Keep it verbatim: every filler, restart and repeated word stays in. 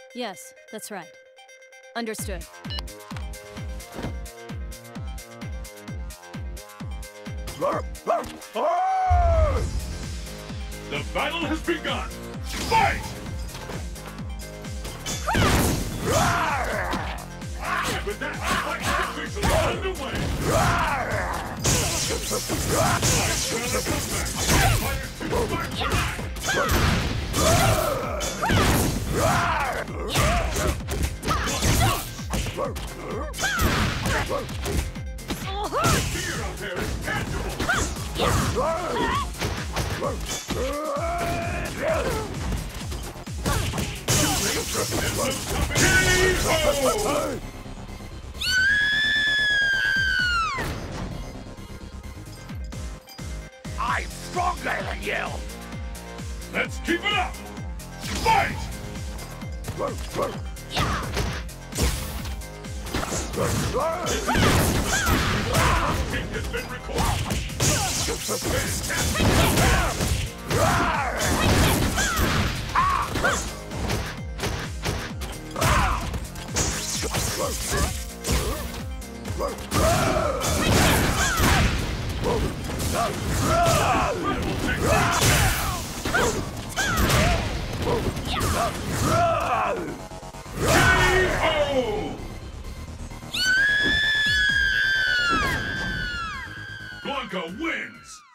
Yes, that's right. Understood. The battle has begun! Fight! And with that, fight is officially underway! Fear out there is tangible! I'm stronger than you! Let's keep it up! Fight! King has been recorded! Blanka wins!